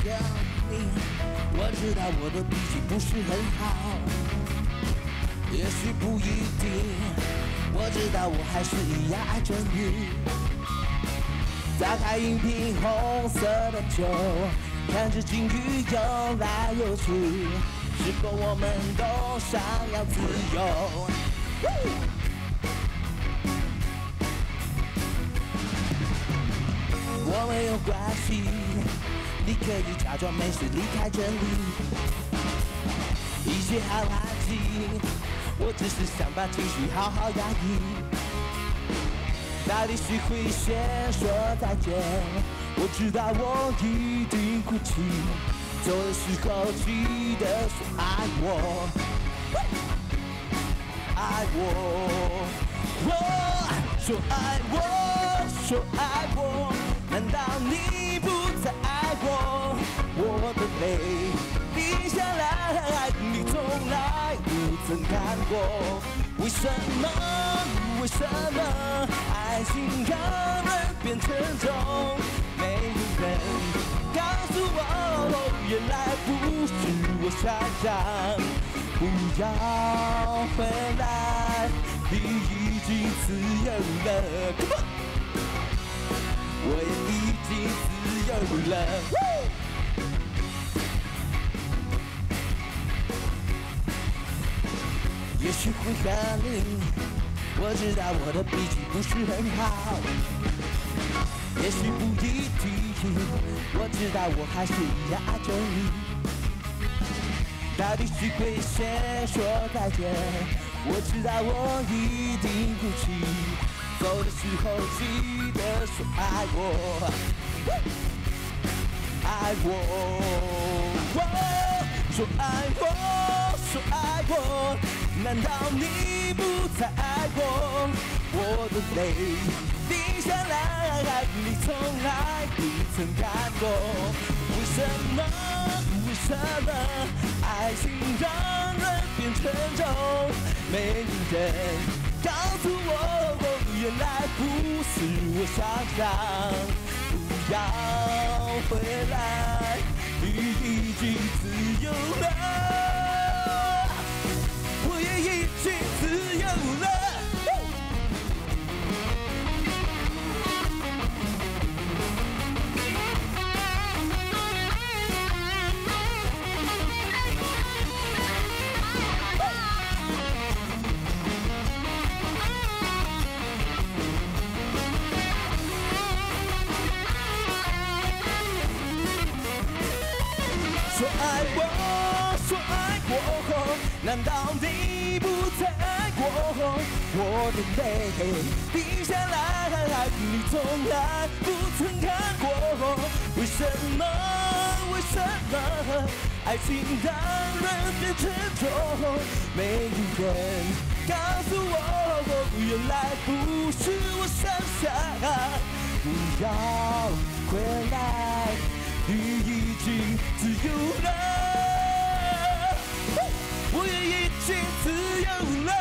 想你，我知道我的脾气不是很好，也许不一定，我知道我还是一样爱着你。打开一瓶红色的酒，看着鲸鱼游来游去，是否我们都想要自由？我没有关系，你可以假装没事离开这里，一切好安静，我只是想把情绪好好压抑。到底谁会先说再见？我知道我一定哭泣，走的时候记得说爱我，爱我，说爱我，说爱我。难道你不再爱我？我的泪滴下来，你从来不曾看过。为什么？为什么爱情让人变沉重？没有人告诉我，原来不是我想象。不要回来，你已经自由了。我也已经自由了。也许会很冷，我知道我的脾气不是很好。也许不一定，我知道我还是一样爱着你。到底谁会先说再见？我知道我一定哭泣。走的时候记得说爱我，爱我，说爱我，说爱我。难道你不再爱我？我的泪滴下来，你从来不曾看过。为什么？为什么爱情让人变沉重？没有人告诉我，原来不是我想象。不要回来，你已经自由了，我也已经自由了。说爱我，说爱我，难道你不再爱我？我的泪滴下来，你从来不曾看过。为什么？为什么爱情让人变沉重？没有人告诉我，原来不是我想象。不要回来，你已经自由了，我也已经自由了。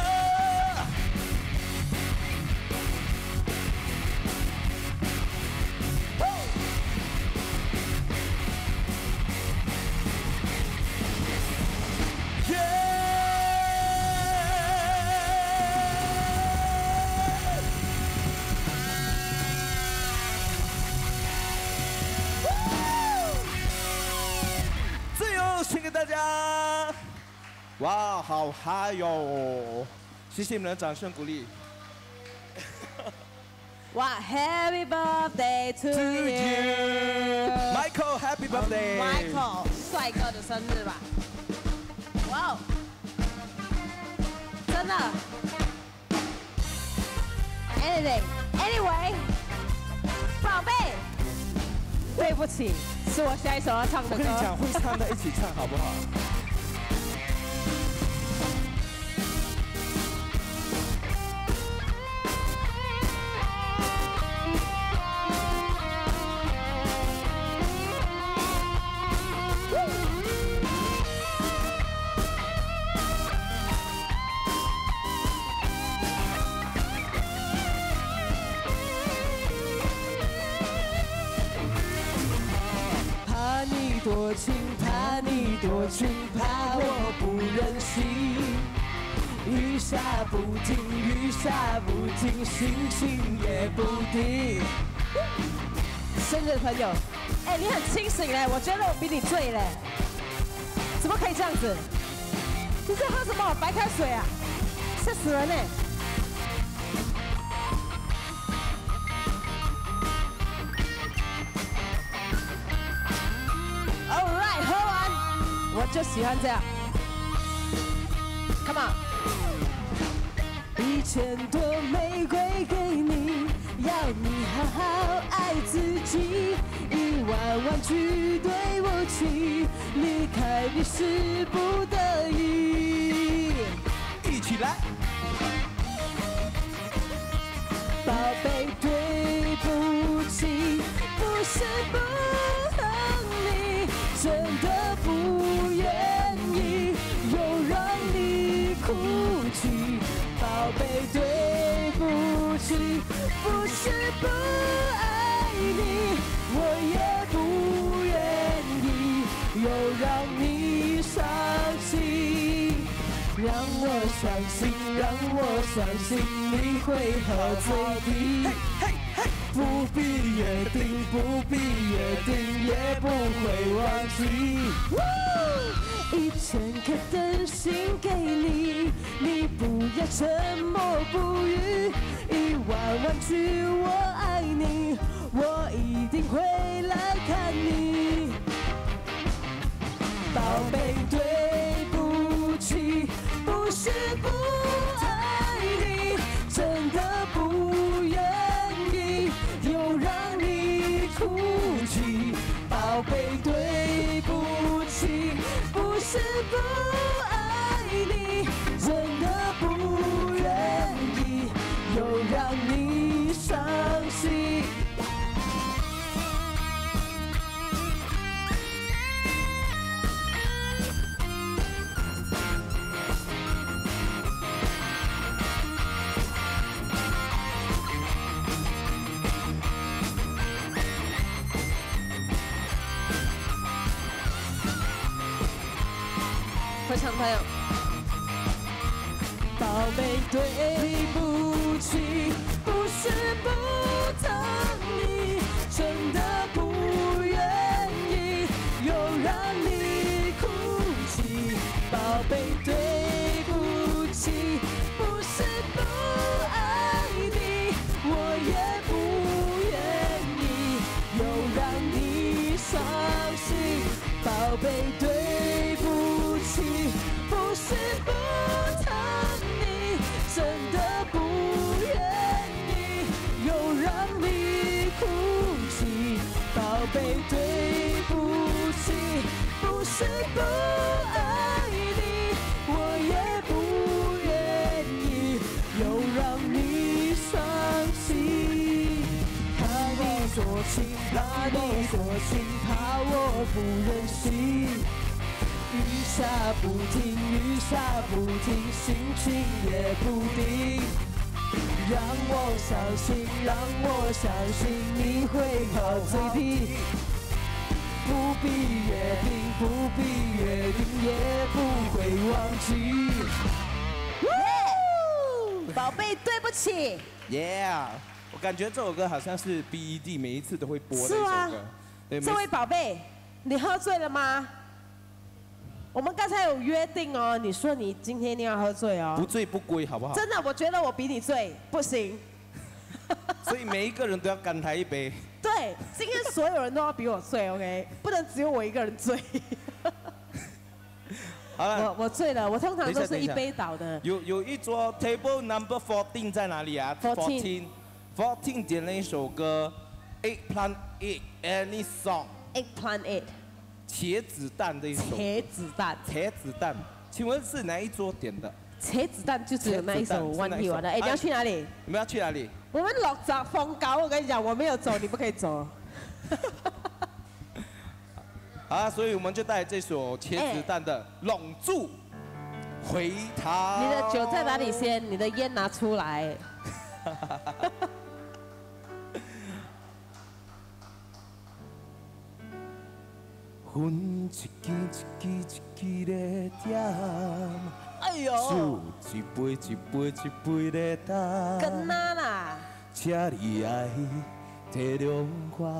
献给大家！哇，好嗨哟！谢谢你们的掌声鼓励。 哇 ，Happy birthday to you，Michael，Happy birthday！Michael， 帅哥的生日吧？哇哦，真的 ，Anything，Anyway， 宝贝，对不起。是我下一首要唱的歌。 我跟你讲，会唱的一起唱好不好？怕你你多轻，怕你多轻，怕我不忍心。雨下不停，雨下不停，心情也不定。 生日的朋友，哎，你很清醒嘞，我觉得我比你醉嘞，怎么可以这样子？你在喝什么白开水啊？吓死人呢！All right， 喝完，我就喜欢这样。Come on。 1000朵玫瑰给你，要你好好爱自己。10000句对不起，离开你是不得已。一起来，宝贝，对不起，不是不恨你，真的不愿意又让你哭泣。宝贝，对不起，不是不爱你，我也不愿意又让你伤心。让我相信，让我相信你会喝醉的。不必约定，不必约定，也不会忘记。1000颗的心给你，你不要沉默不语。10000句我爱你，我一定会来看你。宝贝，对不起，不是不爱你，真的不愿意又让你哭泣。宝贝，对不起，不是不爱你，真的不愿意又让你伤心。 会唱朋友， 宝贝，对不起，不是不疼你，真的不愿意又让你哭泣。宝贝，对不起，不是不爱你，我也不愿意又让你伤心。宝贝，对不起，不是不疼你，真的不愿意又让你哭泣。宝贝，对不起，不是不爱你，我也不愿意又让你伤心。怕你说情，怕你说情，怕我不忍心。雨下不停，雨下不停，心情也不定。让我相信，让我相信你会喝醉的。不必约定，不必约定，也不会忘记。 宝贝，对不起。 Yeah， 我感觉这首歌好像是 BED 每一次都会播的一首歌。对， 这位宝贝，你喝醉了吗？我们刚才有约定哦，你说你今天一定要喝醉哦。 不醉不归，好不好？ 真的，我觉得我比你醉，不行。 所以每一个人都要干他一杯。 对，今天所有人都要比我醉 ，OK， 不能只有我一个人醉。 好了， 我醉了，我通常都是一杯倒的。 有一桌 table number 14在哪里啊 ？14 点了一首歌 ，Eggplant Egg Any Song。Eggplant Egg。 茄子蛋的一首。 茄子蛋。 茄子蛋，请问是哪一桌点的？ 茄子蛋就只有那一首One Hit的。哎，你要去哪里？ 你们要去哪里？ 我们落閘放狗，我跟你讲，我没有走，你不可以走。 啊，所以我们就带这首茄子蛋的《拢住回逃》。 你的酒在哪里先？你的烟拿出来。 云一支一支一支咧点， 哎呦， 酒一杯一杯一杯咧干， 跟哪啦？ 请你爱体谅我，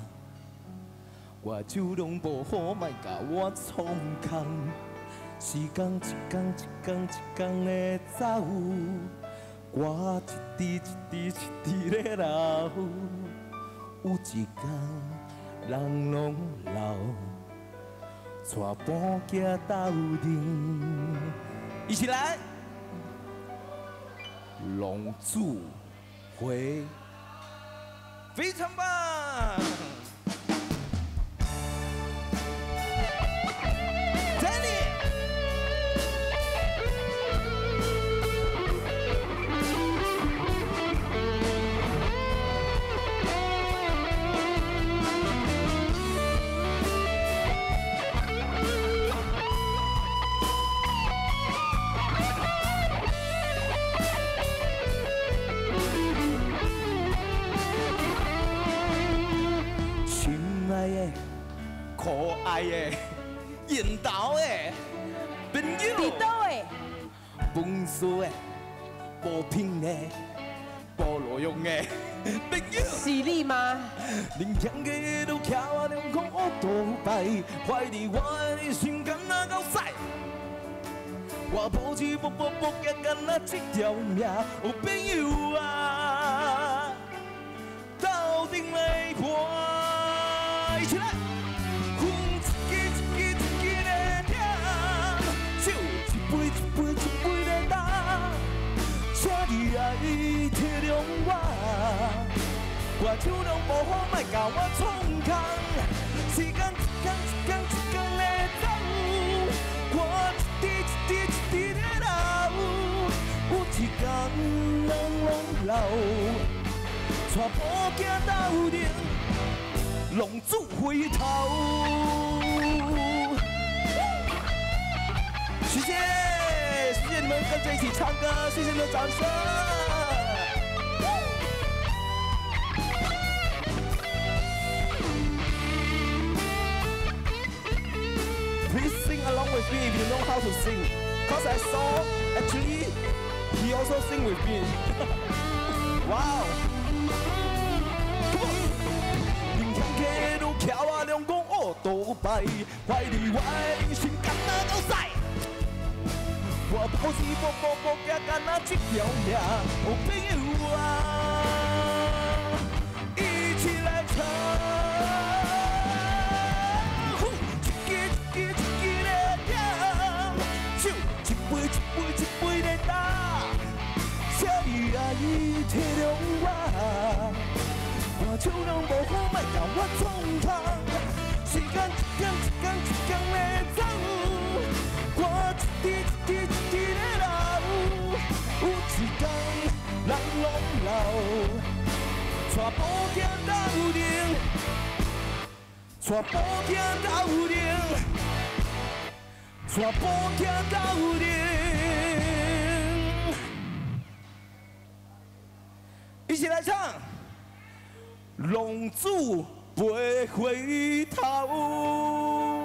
我酒量不好，莫甲我创空。时间一天一天一天咧走，我一滴一滴一滴咧流，有一天人拢老，带搬行斗阵，一起来，龙珠回，非常棒。可爱的、缘投的朋友， 伫倒的， 本事的、无品的、无路用的朋友。 是你吗？ 恁乡家都徛我两公学倒摆，怀疑我的心肝若够屎。我抱起搏也干那一条命，有朋友啊，斗阵来伴，一起来。你体谅我，我酒量不好，莫甲我创空。时间一天一天一天咧走，我一滴一滴一滴咧流。有一天人拢老，带步行斗阵，浪子回头。谢谢，谢谢你们跟着一起唱歌，谢谢你们的掌声。Please sing along with me if you know how to sing. Cause I saw actually he also sing with me. Wow. Come on. 恁乡家都徛我两公学倒摆，怀疑我的心肝若够屎。我抱起搏也干那一条命，有朋友啊，一起来唱。一支一支咧点，酒一杯一杯一杯咧打，请你爱体谅我，我酒量不好，莫甲我创空。时间一天一天一天咧走，我一滴一滴一滴咧流，有一天人拢老，带步行斗阵，带步行斗阵，带步行斗阵，一起来唱，浪子袂回头。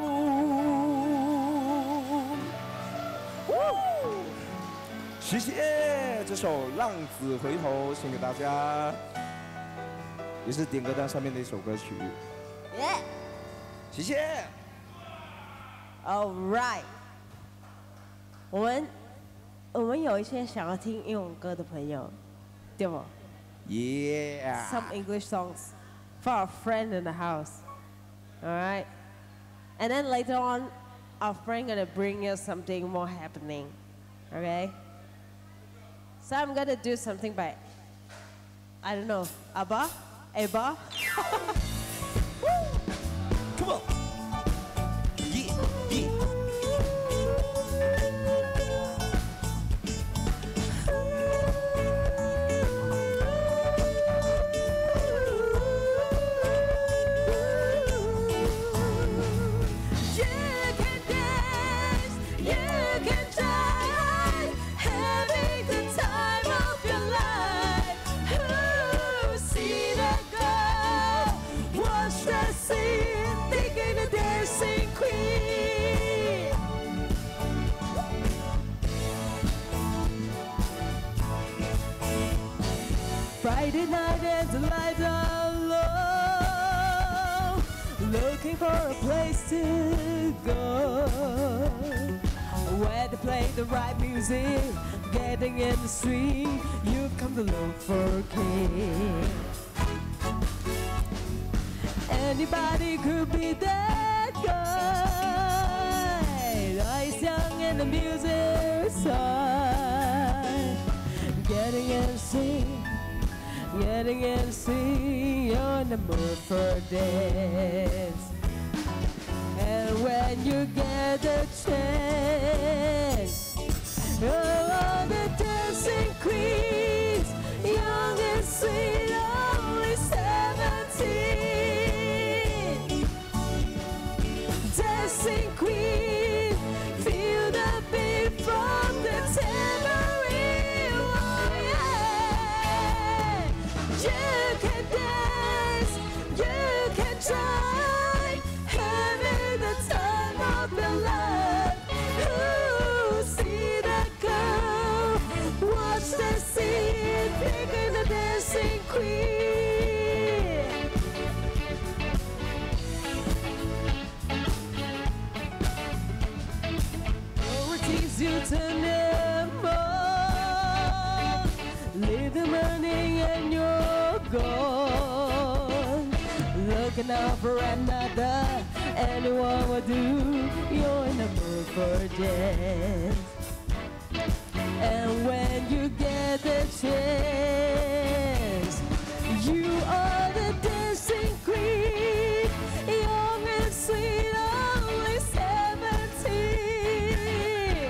谢谢这首《浪子回头》献给大家，也是点歌单上面的一首歌曲。 耶， 谢谢。 All right， 我们有一些想要听英文歌的朋友，对不 Yeah. Some English songs for our friend in the house. All right, and then later on, our friend gonna bring you something more happening. Okay. So I'm gonna do something by, I don't know, Abba? Come on. Yeah, yeah. every night and the lights are low, looking for a place to go where to play the right music, getting in the swing. You come to look for a king. Anybody could be that guy. Eyes young and the music's side. Getting in swing, getting in swing. You're in the mood for dance. And when you get a chance, all the dancing queens, young and sweet, only 17. Dancing queen, feel the beat from the tambourine. Oh yeah, you can dance, you can try, having the time of your life. Ooh, see that girl, watch the scene, picking the dancing queen. Tease you to never leave the morning and you're gone. Looking out for another, anyone will do. You're in the mood for dance. And when you get the chance, you are the dancing queen, young and sweet, only 17.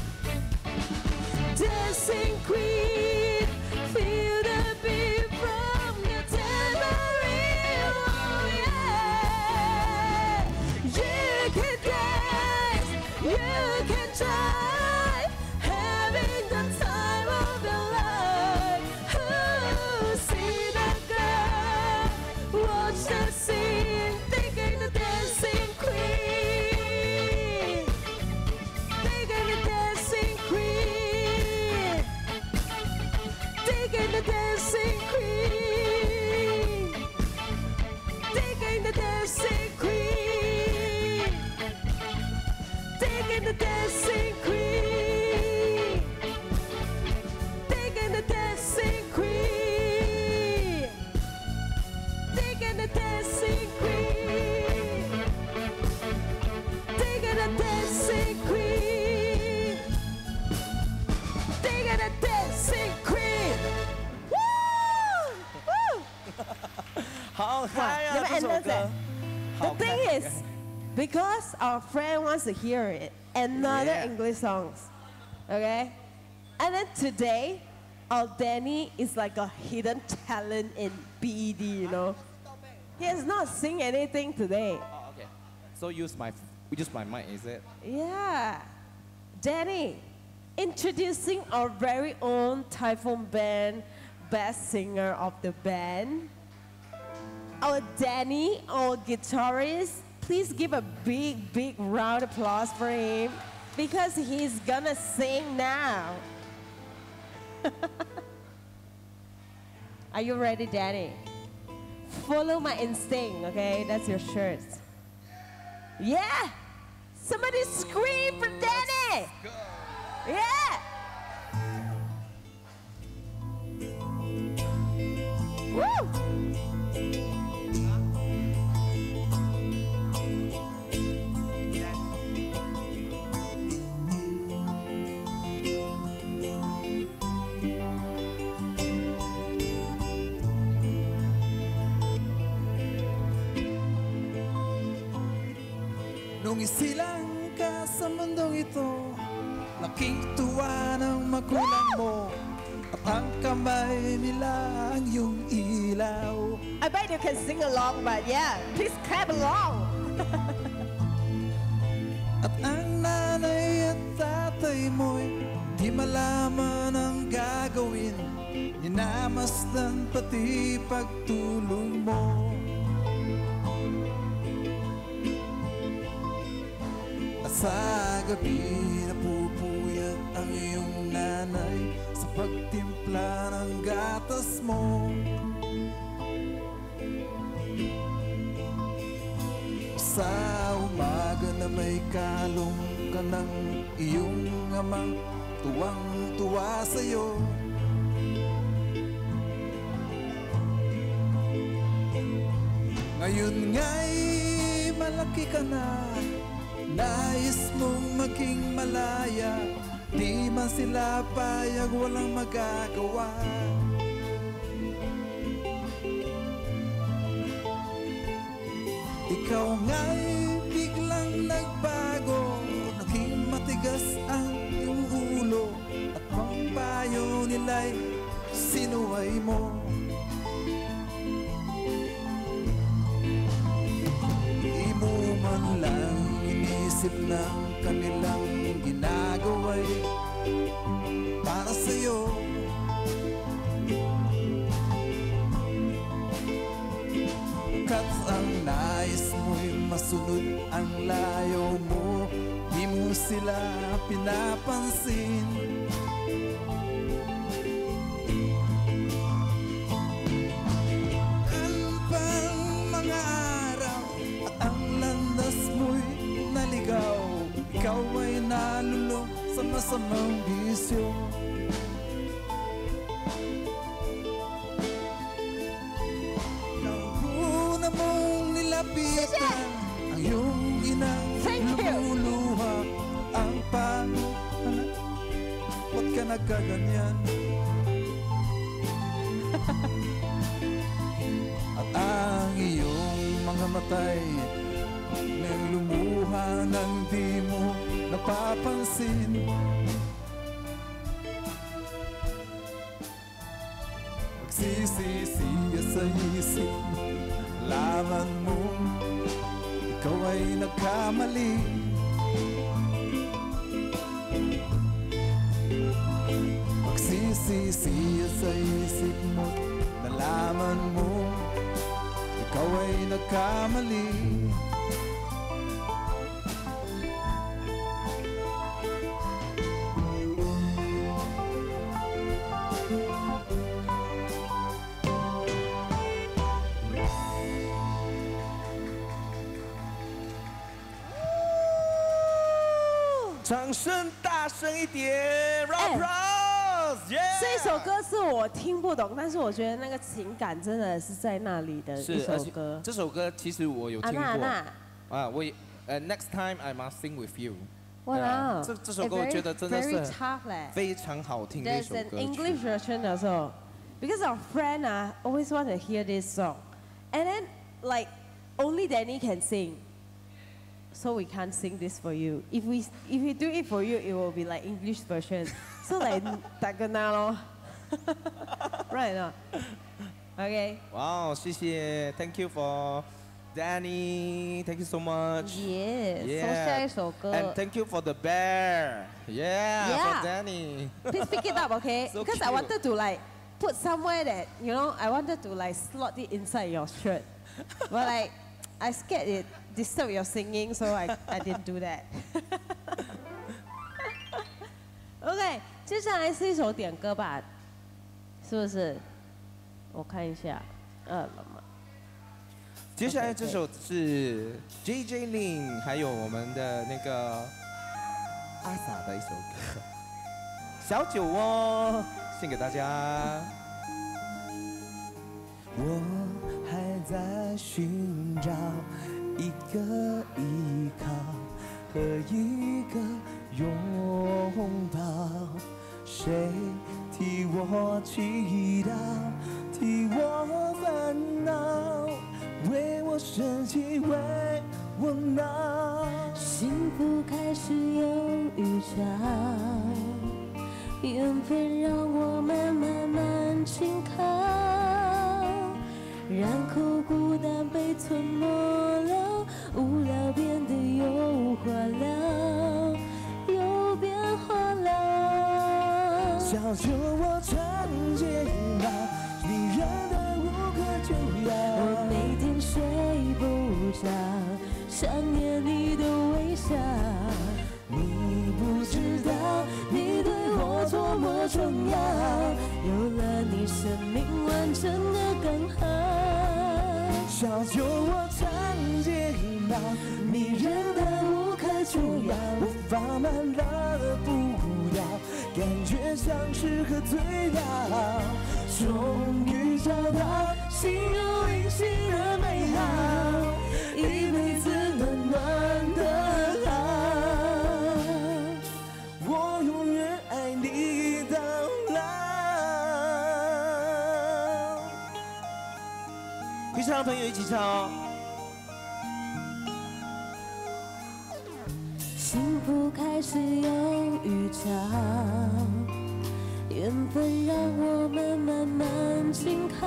Dancing queen, feel the beat from your tambourine. Oh yeah, you can dance, you can try, having the time of your life. Ooh, see that girl, watch the scene, thinking the dancing queen, thinking the dancing queen, thinking the dancing queen, thinking the dancing queen, thinking the dancing queen, thinking the dancing queen, thinking the dancing queen, thinking the dancing queen, thinking the dancing queen. Woo! Woo! 好嗨啊！ 你们这首 endless 歌 The 好 thing 看 is, because our friend wants to hear it, another Yeah. English songs, okay? And then today, our Danny is like a hidden talent in BED, you know? He has not sing anything today. Oh, okay. So use my mic, is it? Yeah. Danny, introducing our very own Typhoon Band best singer of the band. Our Danny, our guitarist, please give a big, big round of applause for him because he's gonna sing now. Are you ready, Danny? Follow my instinct, okay? That's your shirt. Yeah! Somebody scream for Danny! Yeah! Woo! Nung isilang ka sa mundong ito, nakituwa ng magulang mo, at ang kamay nila ang iyong ilaw. I bet you can sing along, but yeah, please clap along. At ang nanay at tatay mo'y di malaman ang gagawin, minamasdan pati pagtulong mo. At sa gabi napupuyat ang iyong nanay sa pagtimpla ng gatas mo. Sa umaga na may kalong ka ng iyong amang tuwang-tuwa sa'yo. Ngayon nga'y malaki ka na, nais mong maging malaya, di man sila payag, walang magagawa. Ikaw nga'y biglang nagbago, naging matigas ang iyong ulo, at ang payo nila'y sinuway mo. Di mo man lang inisip ng kanilang ginagawa'y para sa'yo. Kat ang nais mo'y masunod ang layo mo, di mo sila pinapansin. Ang pang mga araw at ang landas mo'y naligaw, ikaw ay nalulong sa masamang bisyo. Nilapitan ang iyong inang lumuluha, ang ba't ka nagkaganyan? At ang iyong mga matay nang lumuha nang di mo napapansin. Magsisisiya sa isip, laman mo ikaw ay nagkamali. Magsisisiya sa isip mo, nalaman mo ikaw ay nagkamali. 掌声大声一点 ，Rock Bros， 这一首歌是我听不懂，但是我觉得那个情感真的是在那里的一首歌。 这首歌其实我有听过。 安娜， 我Next time I must sing with you。 哇， 这首歌我觉得真的是非常好听的一首歌曲。 There's an English version also, because our friend always want to hear this song, and then like only Danny can sing. So we can't sing this for you. If we do it for you, it will be like English version. So like tak kena lo. Right or not? Okay. Wow, 谢谢 ，Thank you for Danny. Thank you so much. Yes. Yeah. So 下一首歌。 And thank you for the bear. Yeah. For Danny. Please pick it up, okay? So because cute. I wanted to like put somewhere that I wanted to like slot it inside your shirt, but like I scared it disturb your singing, so I didn't do that. OK， 接下来是一首点歌吧，是不是？我看一下，了吗？ 接下来这首是 JJ Lin 还有我们的那个阿 sa 的一首歌《小酒窝》，献给大家。 我还在寻找一个依靠和一个拥抱，谁替我祈祷，替我烦恼，为我生气，为我闹。 幸福开始有预兆，缘分让我们慢慢紧靠，然后孤单被吞没了，无聊变得有话聊，有变化了。 小酒窝长睫毛，迷人的无可救药。 我每天睡不着，想念你的微笑。 你不知道，你对完整的刚好。 小酒窝长睫毛，迷人的无可救药，无法慢了不要，感觉像是喝醉了。终于找到心有灵犀的美好，一辈子暖暖的好，我永远爱你到老。会唱的朋友一起唱哦。 幸福开始有预兆，缘分让我们慢慢紧靠，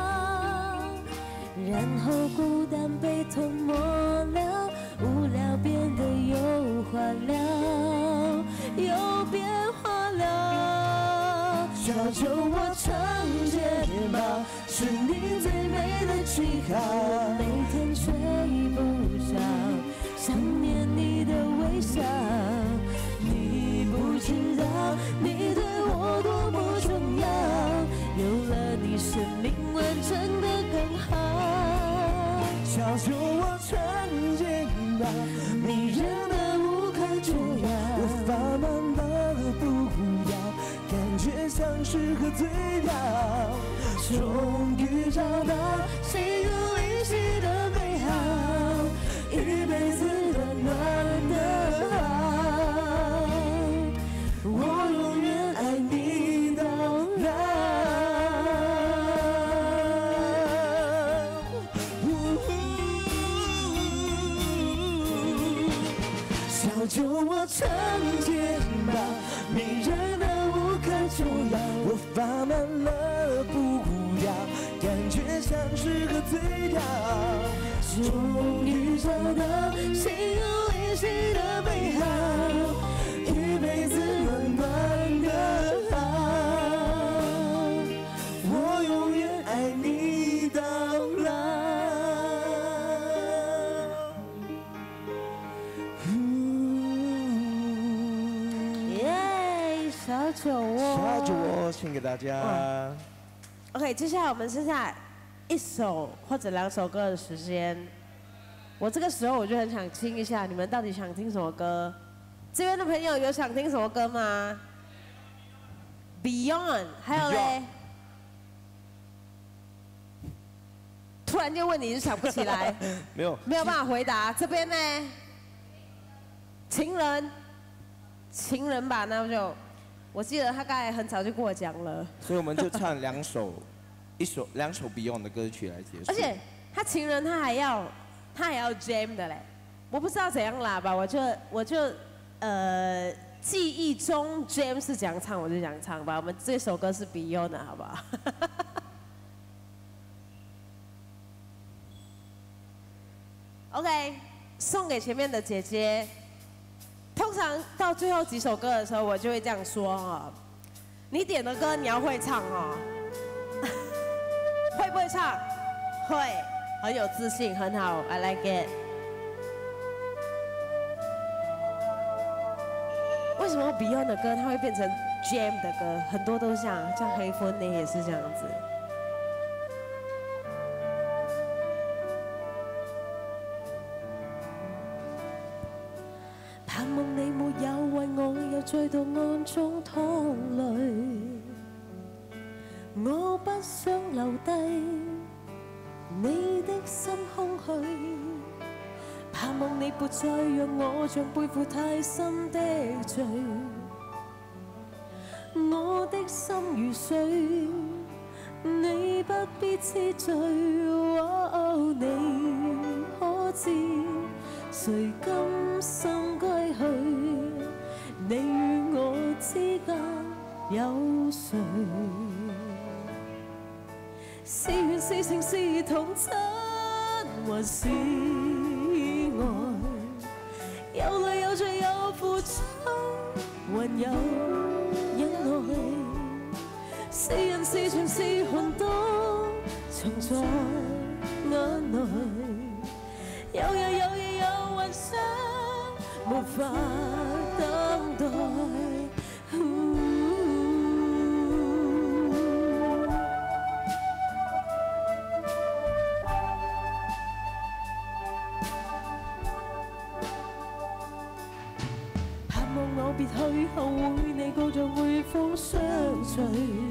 然后孤单被吞没了，无聊变得有话聊，有变化了。 小酒窝长睫毛，是你最美的记号。 每天睡不着，想念你的微笑。你不知道，你对我多么重要。有了你，生命完整的刚好。 小酒窝长睫毛，迷人的无可救药，无法慢了不要，感觉像是喝醉了。终于找到心有灵犀的美好，一辈子暖暖的好，我永远爱你到老。小酒窝长睫毛，迷人的无可救药，我发慢了不要，感觉像是喝醉了。终于找到心有灵犀的美好，一辈子暖暖的好，我永远爱你到老。 耶，小酒窝。 小酒窝献给大家。 OK， 接下来我们剩下1首或者2首歌的时间。我这个时候我就很想听一下，你们到底想听什么歌？这边的朋友有想听什么歌吗 ？Beyond， 还有嘞？突然间问你就想不起来， 没有没有办法回答。这边呢？情人吧，那就我记得他刚才很早就跟我讲了。 所以我们就唱2首Beyond 的歌曲来结束。 而且他情人他还要 jam 的嘞，我不知道怎样啦吧，我就记忆中 jam 是怎样唱我就怎样唱吧。我们这首歌是 Beyond 的，好不好？OK， 送给前面的姐姐。通常到最后几首歌的时候，我就会这样说哦，你点的歌你要会唱哦。会不会唱？会，很有自信，很好 ，I like it。为什么 Beyond 的歌它会变成 Jam 的歌？很多都像黑风那也是这样子。 盼望你沒有為我又再度暗中淌淚，我不想留低你的心空虛，盼望你別再讓我像背負太深的罪，我的心如水，你不必痴醉，你可知誰甘心歸去？你與我之間有誰？是緣是情是童真還是愛？有淚有罪有付出，還有忍耐。是人是情是寒冬，藏在眼內。有日有夜有幻想，無法等待。 別去，後會你告像會風相隨。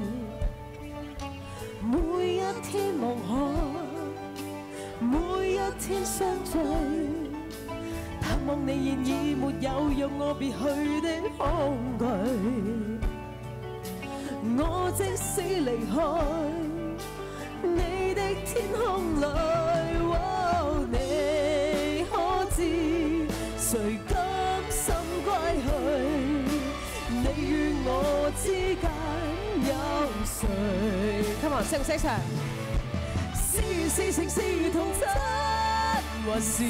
每一天望海，每一天相聚，盼望你現已沒有讓我別去的恐懼。我即使離開你的天空裏，你可知誰甘心歸去？你與我之間有誰 ？Come on， 識唔識唱？是緣是情是痛真還是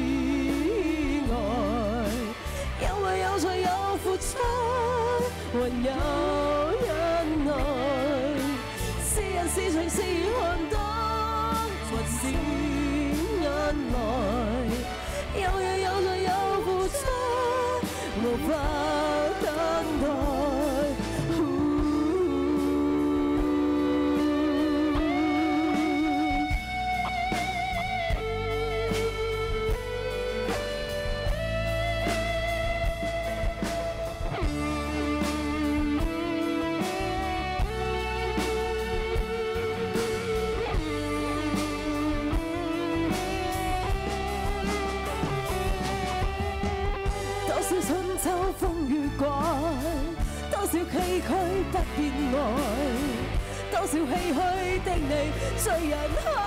愛？有淚有罪有付出，還有忍耐。是人是情是看當，還是眼淚？有淚有罪有付出，無法等待。多少崎嶇不見愛，多少唏噓的你醉人海。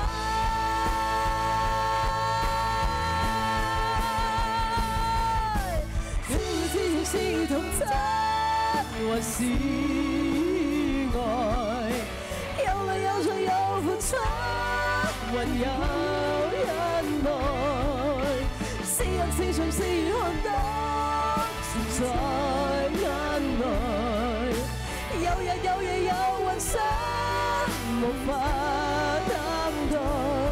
是情是痛真還是愛？有淚有罪有付出，還有忍耐。是人是情是看當，存在眼內。有日有夜有幻想，無法等待。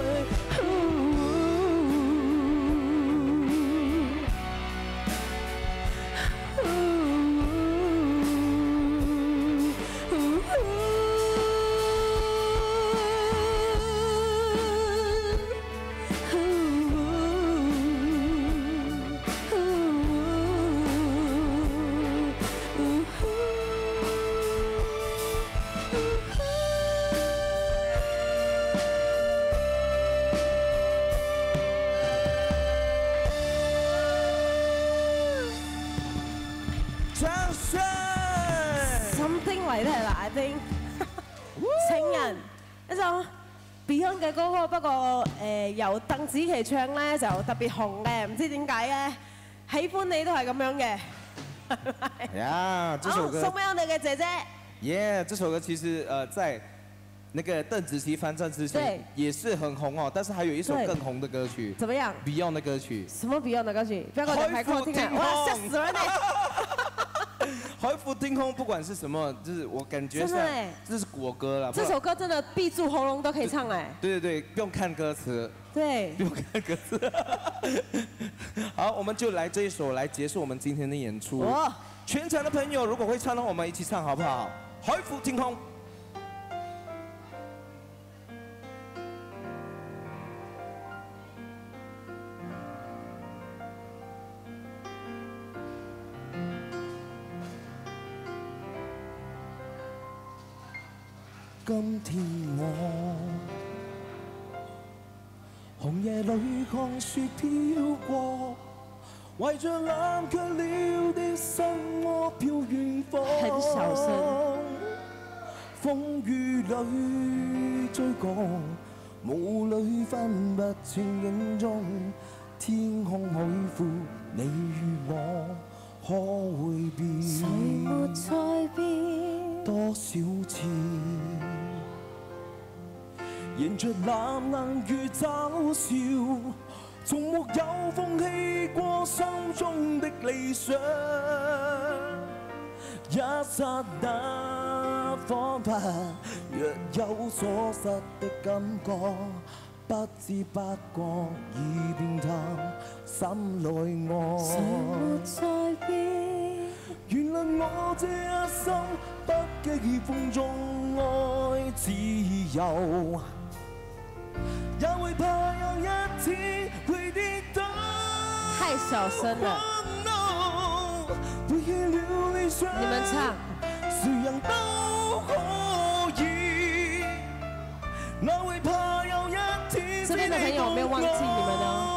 情人一首 Beyond 嘅歌曲，不過由鄧紫棋唱咧就特別紅嘅，唔知點解咧？喜歡你都係咁樣嘅，係咪？ 呀，這首歌送俾我哋嘅姐姐。 耶，這首歌其實在那個鄧紫棋翻唱之前也是很紅哦，但是還有一首更紅的歌曲， 怎麼樣 ？Beyond 的歌曲。 什麼 Beyond 的歌曲？不要給我講開聽啊！哇，嚇死人你！ 海闊天空，不管是什麼，就是我感覺上這是國歌啦。 這首歌真的閉住喉嚨都可以唱哎。 對對對，不用看歌詞。 對， 不用看歌詞。好，我們就來這一首來結束我們今天的演出。全場的朋友如果會唱的話，我們一起唱好不好？海闊天空。今天我紅夜裏看雪飄過，為着冷卻了的心窩飄遠方。 很小聲。 風雨裏追趕，霧裏分不清影蹤，天空海闊，你與我可會變？ 誰沒再變？ 多少次迎着冷冷雨嘲笑，從沒有放棄過心中的理想。一剎那彷彿若有所失的感覺，不知不覺已變淡心內愛。 誰沒再變？ 原諒我這一生不羈風中愛自由，也會怕有一天會跌倒。 太小聲了。 不要流泪水。 你们唱。 谁人都可以，哪会怕有一天这边的朋友有没有忘记你们呢？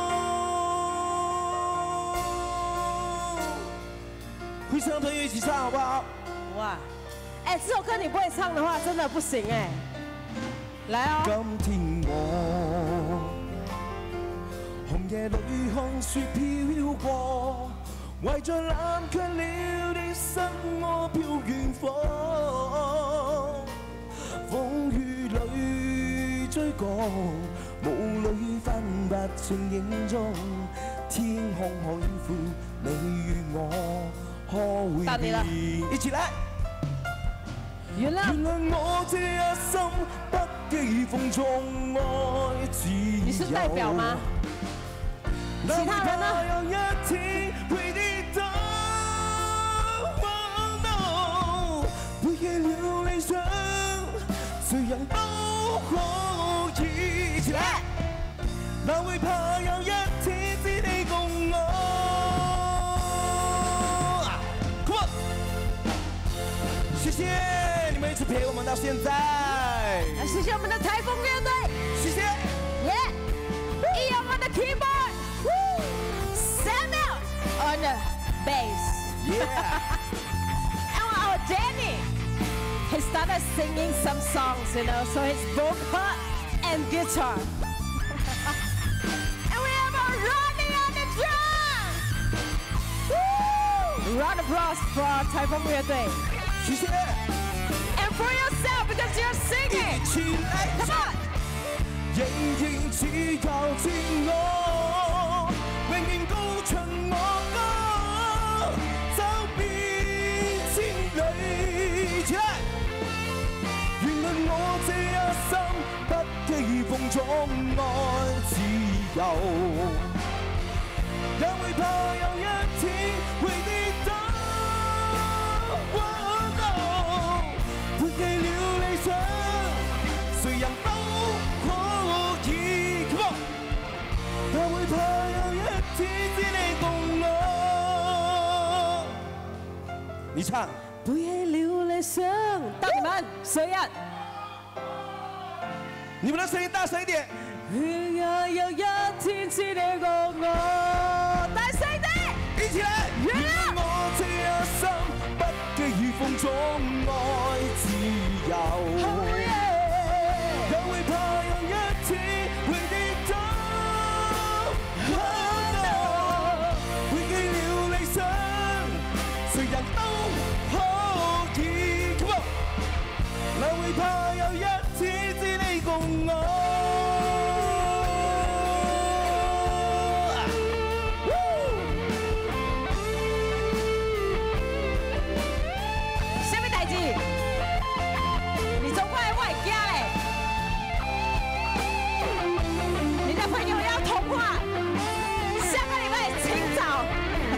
会唱的朋友一起唱好不好？ 哇，哎，这首歌你不会唱的话，真的不行哎。来哦。 今天我红夜里看雪飘过，为着冷却了的心，我飄遠方。風雨裏追趕，霧裏分不清影蹤。天空海闊，你與我可會變？一起來。原諒我這一生不羈放縱愛自由。 你是代表嗎？其他人呢？ 有一天會跌倒，背起了理想，誰人都可以。一起來，哪會怕有一天只你共我 ？Come on， 謝謝你們一直陪我們到現在。 謝謝我們的台風樂隊， 謝謝。 耶！以我們的 keyboard Samuel on the bass。Yeah。And our Danny, he started singing some songs, you know, so his vocal and guitar. And we have our Ronnie on the drum. Woo! Round of applause for 台風樂隊。 謝謝。 And for yourself because you're singing. 一起來 Come on. 仍然只靠自我，永遠高唱我歌，走遍千里。起來，原諒我這一生不羈放縱愛自由，也會怕有一天會跌倒。背棄了理想，誰人都可以。Come on， 也會怕有一天只你共我。你唱。 背棄了理想，到你們誰人？ 你們的聲音大聲一點。 也有一天只你共我，大聲啲！ 一起來。原諒我這一生不羈放縱愛自由。也會怕有一天會跌倒。背棄了理想，誰人都可以。Come on， 哪會怕有一天只你共我。 什麼代志？你走過來我會驚嘞！你的朋友要通話，下個禮拜清早。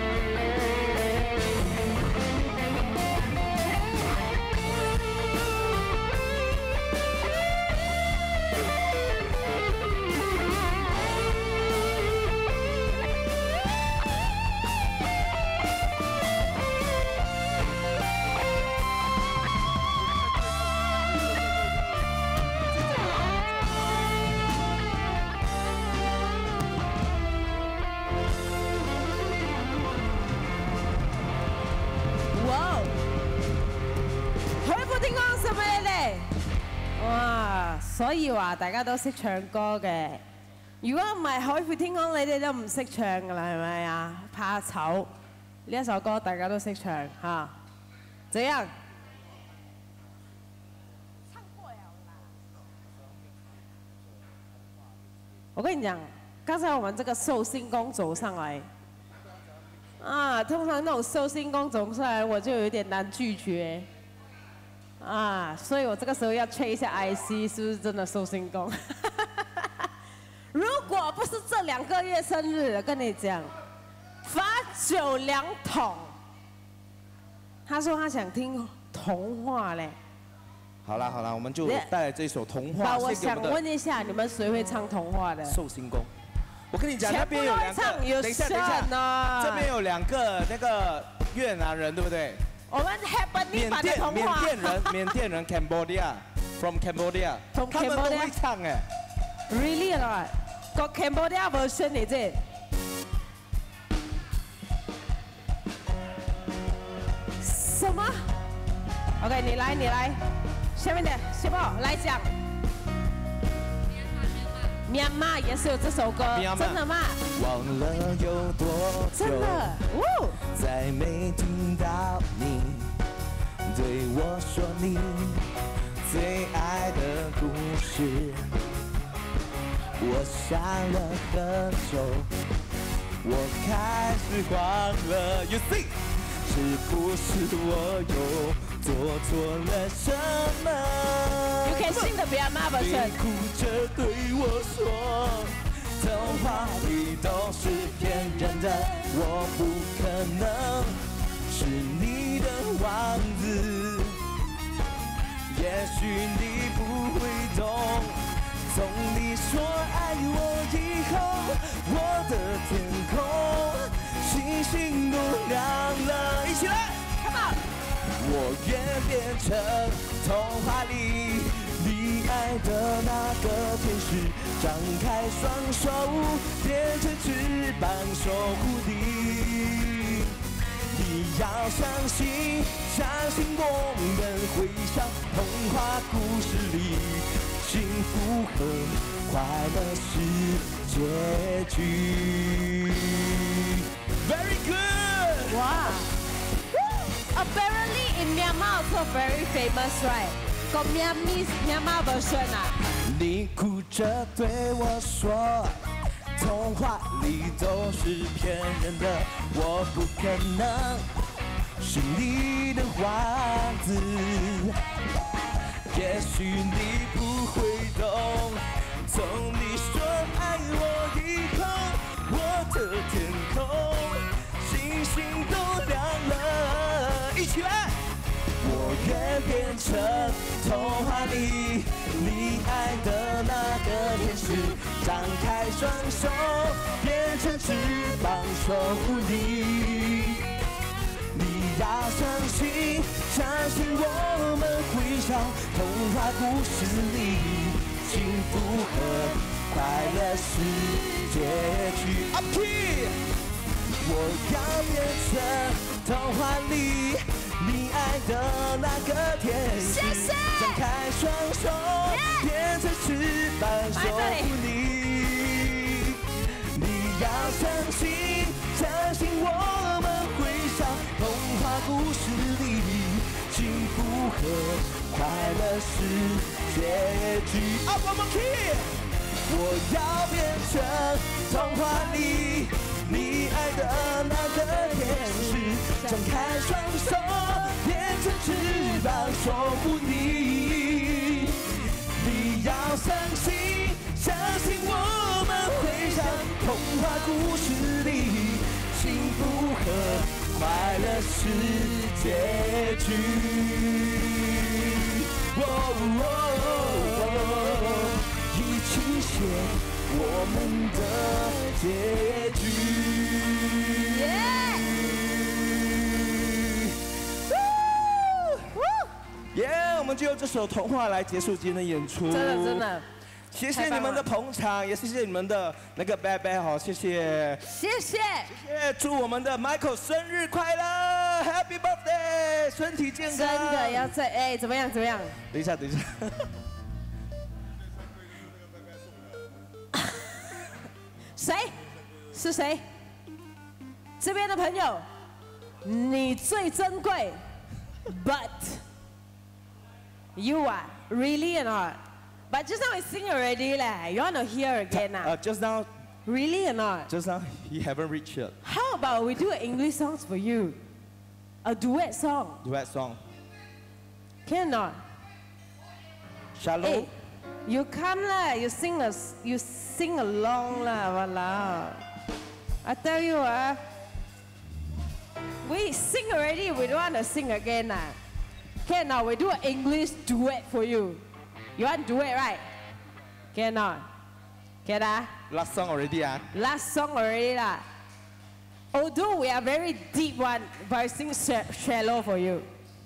哇！海闊天空係咪你哋？哇！所以話大家都識唱歌嘅。如果唔係海闊天空，你哋都唔識唱㗎啦，係咪啊？怕醜呢一首歌大家都識唱嚇。怎樣？唱過了啦。我跟你講，剛才我們這個壽星公走上來。啊，通常那種壽星公走出來，我就有點難拒絕。啊，所以我這個時候要 check 一下 IC 是不是真的壽星公。如果不是這2個月生日，我跟你講，罰酒2桶。他說他想聽童話嘞。 好啦好啦，我們就帶來這首童話。 我想問一下，你們誰會唱童話的？ 壽星公。我跟你講，那邊有2個，等一下，這邊有2個那個越南人，对不对？ 我们 Happening 版的童话。 缅甸人 Cambodia，from Cambodia， 他们都会唱哎。 Really or not？ 個 Cambodia version 嚟啫。什麼 ？OK， 你來，下面的小寶來講。Myanmar 也是有這首歌，真的嗎？ 忘了有多久， 真的，哦， 再沒聽到你對我說你最愛的故事。我想了很久，我開始慌了。You see， 是不是我又做錯了什麼 ？You can sing the Myanmar version。 你哭着對我說，童話裡都是騙人的，我不可能是你的王子。也許你不會懂。從你說愛我以後，我的天空星星都亮了，一起來 ，Come on！ 我願變成童話裡你愛的那個天使，張開雙手，變成翅膀守護你。你要相信，相信我們會像童話故事裡。幸福和快樂是結局。Very good. Wow. Apparently in Myanmar also very famous, right? 個 Myanmar version 啊。 你哭着對我說，童話裡都是騙人的，我不可能是你的王子。也許你不會懂，從你說愛我以後，我的天空星星都亮了，一起來！我願變成童話裡你愛的那個天使，張開雙手，變成翅膀守護你。你要相信，相信我們會像童話故事裡，幸福和快樂是結局。Up key， 我要變成童話裡你愛的那個天使，張開雙手，變成翅膀守護你。你要相信，相信我們會像童話故事裡，幸福和快樂是結局。Up one more key， 我要變成童話裡你愛的那個天使，張開雙手，變成翅膀守護你。你要相信，相信我們會像童話故事裡，幸福和快樂是結局。一起寫我們的結局。耶！我們就用這首童話來結束今天的演出。 真的真的， 謝謝你們的捧場，也謝謝你們的那個拜拜好，謝謝。 謝謝。 謝謝，祝我們的 Michael 生日快樂 ，Happy Birthday，身體健康。 真的要在哎，怎麼樣？怎麼樣？ 等一下，等一下。 誰？是誰？這邊的朋友，你最珍貴 ，but you are really or not? But just now I sing already lah. You want to hear again ah? Just now. Really or not? Just now you haven't reached yet. How about we do an English songs for you? A duet song. Duet song. Can or not? Shallow. Hey, you come lah. You sing along lah. Walao. I tell you ah. We sing already. We don't want to sing again lah. Can now we do an English duet for you. You want duet right? Can not? Can ah? Last song already ah. Last song already lah. Although we are very deep one, but I sing shallow for you.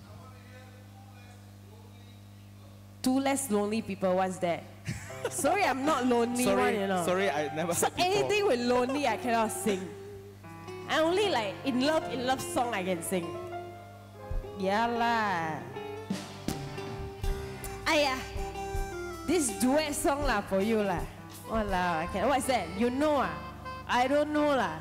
Two less lonely people, what's that? Sorry, I'm not lonely one, you know. Sorry, I never So heard before. anything with lonely, I cannot sing. I only like in love song I can sing. Yeah lah. Aiya, this duet song lah for you lah. Walao, I can. What's that? You know ah? I don't know lah.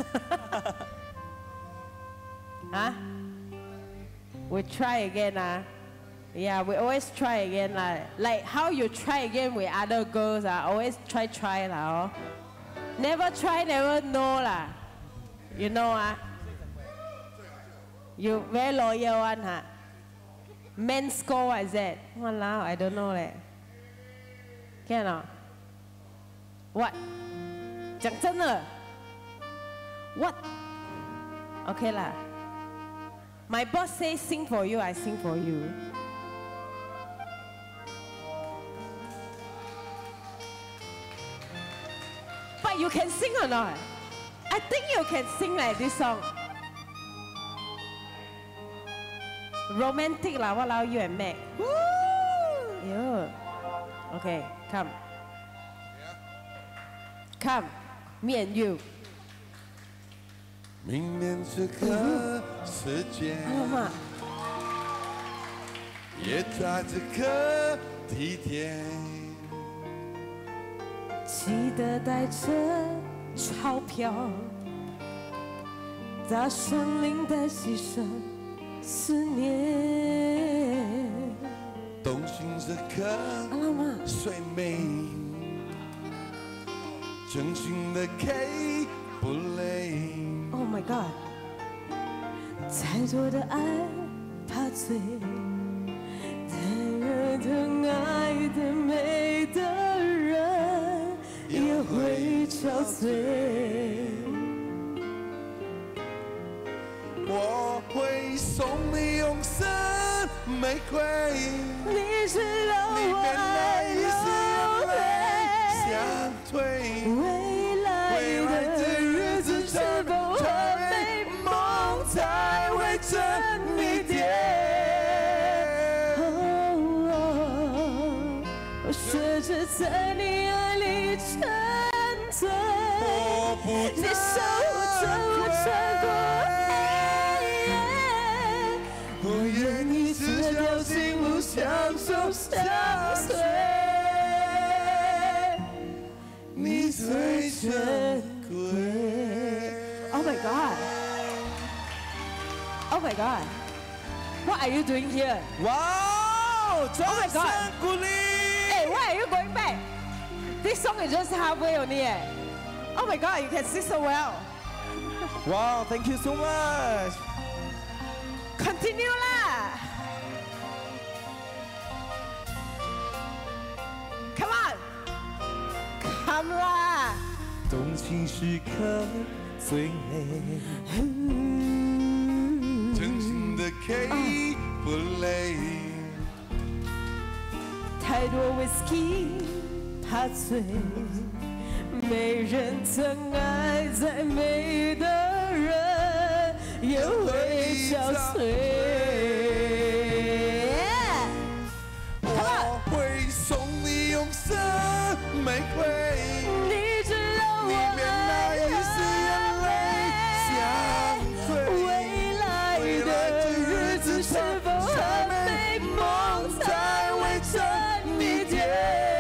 Huh? We try again ah. Yeah, we always try again lah. Like how you try again with other girls ah. Always try lah. Oh. Never try, never know lah. You know ah. You very loyal one huh? Men's score what is that? Walao, I don't know leh. Can or not? What? 讲真的 What? Okay lah. My boss says sing for you, I sing for you. But you can sing or not? I think you can sing like this song. Romantic lah, walao, you and Mac. Woo! Yeah. Okay, come. Come, me and you. 明年这个时间， 妈， 也在这个地点， 记得带着钞票，搭上领带系上思念。 动心这颗睡美，真心的给不累。 Oh my God！ 再多的爱怕醉，太热的爱的美的人也会憔悴。 我会送你永生玫瑰， 你知道里我面那一丝爱眼泪相对。 未来的日子是否很美，梦才会真一点。我学着在你爱里沉醉，你守护着我穿过黑夜，我愿你这条心路相守相随，你最珍贵。 Oh my God! Oh my God! What are you doing here? Wow! 掌 my 声 God 鼓励。 Hey, why are you going back? This song is just halfway only. Oh my God, you can sing so well. Wow, thank you so much. Continue lah. Come on. Come lah. 动情时刻最美。 真心的给不累。 太多 whisky 怕醉，没人曾爱再美的人也会憔悴。 我会送你永生玫瑰， 你知道我里面那一丝眼泪相对。 未来的日子是否很美，梦才会真一点。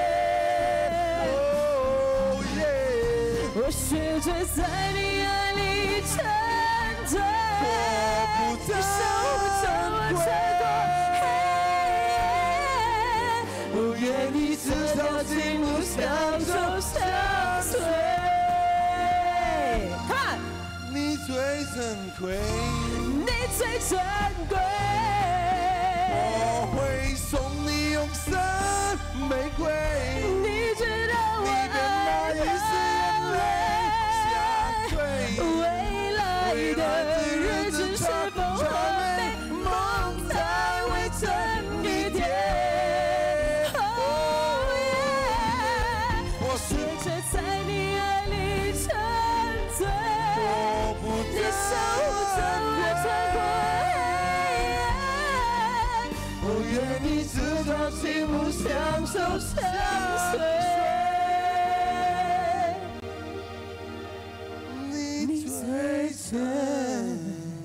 哦耶！ 我学着在你爱里沉醉，你守护着我穿过黑夜，我愿你这条情路相守相随。看， 你最珍贵， 你最珍贵。 我会送你永生玫瑰， 你知道我里面那一丝眼泪相对。 未来的日子是否很美，梦才会真一点。Oh yeah，我学着在你爱里沉醉， 我不你相守相随。 你最珍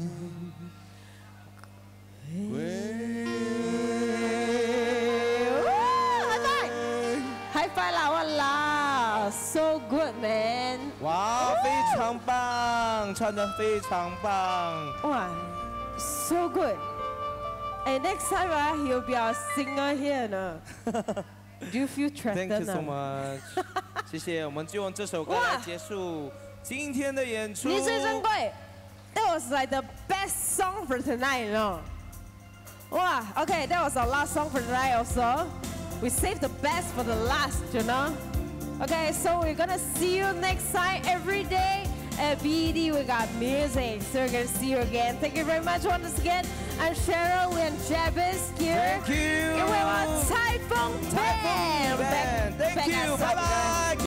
High five 啦，哇啦 ，so good man！ 哇，非常棒，唱得非常棒。 哇，so good！ And next time he'll be our singer here 呢。Do you feel Thank you threatened? so much， 谢谢，我们就用这首歌来结束今天的演出。 你最珍贵 ，That was like the best song for tonight, you know. Wow, okay, that was our last song for tonight also. We saved the best for the last, you know. Okay, so we're gonna see you next time every day at BED. We got music, so we're gonna see you again. Thank you very much once again. I'm Cheryl, we're in Jabez here. Thank you. And we have our Typhoon Band. Thank you, bye bye.